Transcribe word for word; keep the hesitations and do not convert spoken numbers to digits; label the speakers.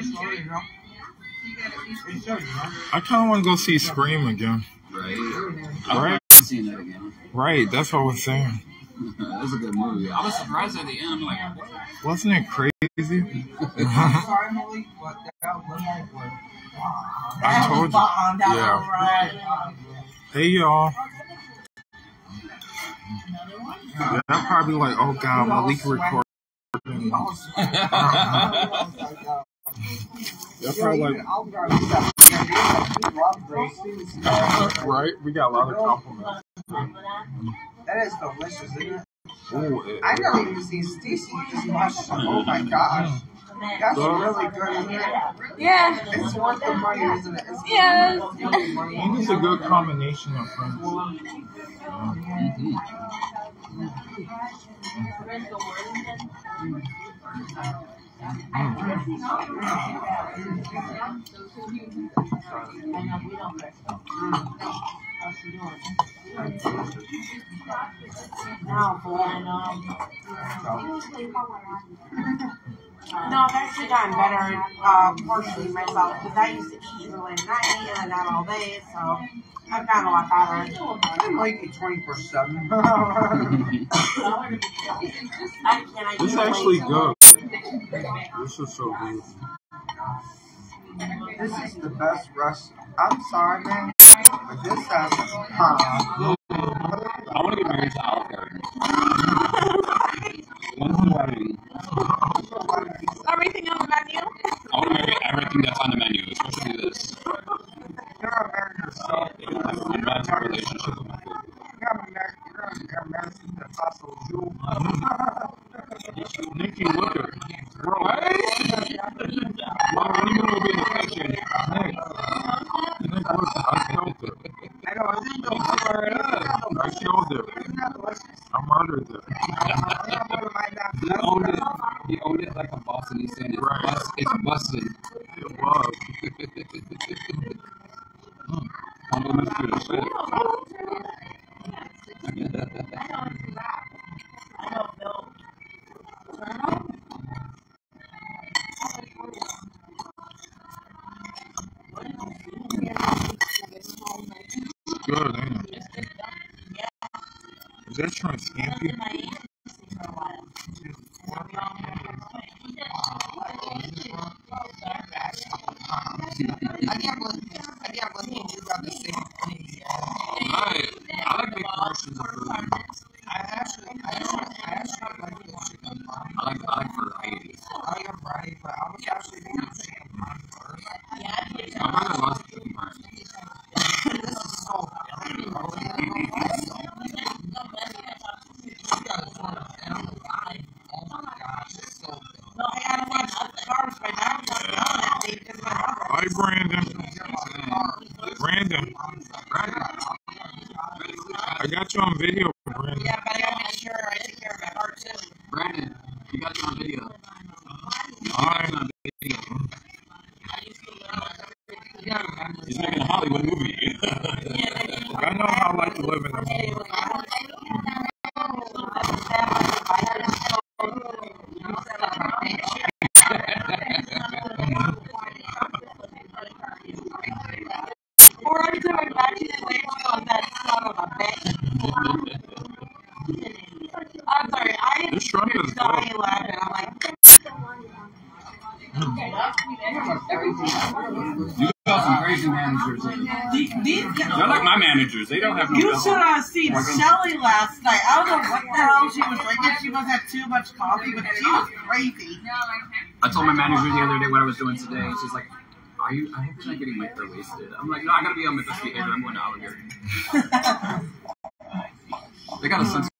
Speaker 1: I kind of want to go see Scream again.
Speaker 2: Right?
Speaker 1: Right?
Speaker 2: Seeing that again.
Speaker 1: Right, that's what I was saying.
Speaker 2: That was a good movie. I was surprised at the end. I'm like, what?
Speaker 1: Wasn't it crazy? I told you. Yeah. Hey, y'all. Yeah, I'm probably like, oh God, Malik recording. They're probably like, right? We got a lot of compliments.
Speaker 3: That is delicious, isn't it?
Speaker 1: Ooh, it,
Speaker 3: I never even seen Stacey this much. Oh my gosh. That's really good, isn't it?
Speaker 4: Yeah.
Speaker 3: It's worth the money, isn't it? It's
Speaker 4: Yeah.
Speaker 3: worth the money.
Speaker 1: I think it's a good combination of friends.
Speaker 2: Mm-hmm.
Speaker 4: No, I've actually gotten better at uh, portioning myself because I used to eat really late at night and not all day, so I've gotten a lot better.
Speaker 3: I'm like a twenty-four seven.
Speaker 1: This is actually good. This is so good.
Speaker 3: This is the best restaurant. I'm sorry, man, but this has uh,
Speaker 2: I want to get married to Olive Garden. When's the wedding?
Speaker 4: Everything on the menu?
Speaker 2: I want to marry everything that's on the menu, especially this.
Speaker 3: you're a married yourself.
Speaker 2: A romantic relationship with my food.
Speaker 3: You're a married, you're a married to the fossil jewel.
Speaker 1: Nikki, look at her. Bro, hey! My honeymoon will be in the kitchen. Nick. Nick, look, I killed it.
Speaker 3: I know, I think you'll
Speaker 1: I killed it.
Speaker 3: Isn't that delicious?
Speaker 1: I murdered it.
Speaker 2: He owned it. He owned it like a boss, and he's saying it's,
Speaker 1: Right.
Speaker 2: bust, it's busted.
Speaker 1: It was.
Speaker 2: I'm going to do shit.
Speaker 1: Good, ain't it? Is that trying to scam you?
Speaker 3: I can't believe, I can't believe you got the same thing.
Speaker 2: Right. I like big portions of food.
Speaker 3: I actually, I actually, I actually like the chicken parm.
Speaker 2: I like, I like variety.
Speaker 3: I like a variety, but I was actually thinking of chicken parm first.
Speaker 2: My brother loves chicken parm.
Speaker 3: This is so good, bro. Oh my gosh, it's so good.
Speaker 4: No, I gotta watch the cars right now. I'm not on that date because my mother.
Speaker 1: Hi, Brandon. Brandon. I got you on video, Brandon.
Speaker 4: Yeah, but I gotta make sure I take care of my heart too.
Speaker 2: Brandon, you got you on video.
Speaker 1: Hi.
Speaker 2: On video. He's making a Hollywood movie.
Speaker 1: I know how I like to live in the moment.
Speaker 4: Or every time I back to the way on that son of a bitch. I'm sorry, I
Speaker 1: This shrimp is good.
Speaker 4: dying laughing. I'm like,
Speaker 2: You got some crazy managers.
Speaker 4: these
Speaker 2: They're like my managers. They don't have no
Speaker 4: You
Speaker 2: filter.
Speaker 4: should have seen Shelly last night. I don't know what the hell she was drinking. She must have too much coffee, but she was crazy.
Speaker 2: I told my manager the other day what I was doing today. She's like, "Are you? I hope you're not getting micro wasted." I'm like, "No, I gotta be on my best behavior. I'm going to Olive Garden." They got a sense.